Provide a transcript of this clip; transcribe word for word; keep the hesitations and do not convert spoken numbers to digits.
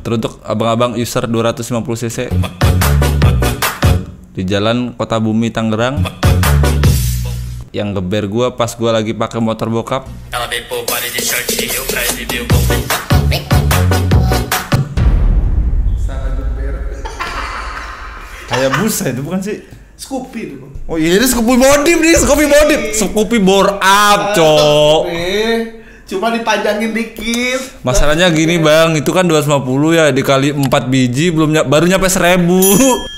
Teruntuk abang-abang user dua ratus lima puluh cc di jalan Kota Bumi Tangerang yang geber gua pas gua lagi pakai motor bokap. Kayak busa itu bukan sih? Scoopy itu. Oh iya, ini Scoopy modif nih, Scoopy modif. Scoopy bore up, cok. Cuma dipanjangin dikit. Masalahnya gini bang, itu kan dua ratus lima puluh ya, dikali empat biji belum ny baru nyampe seribu.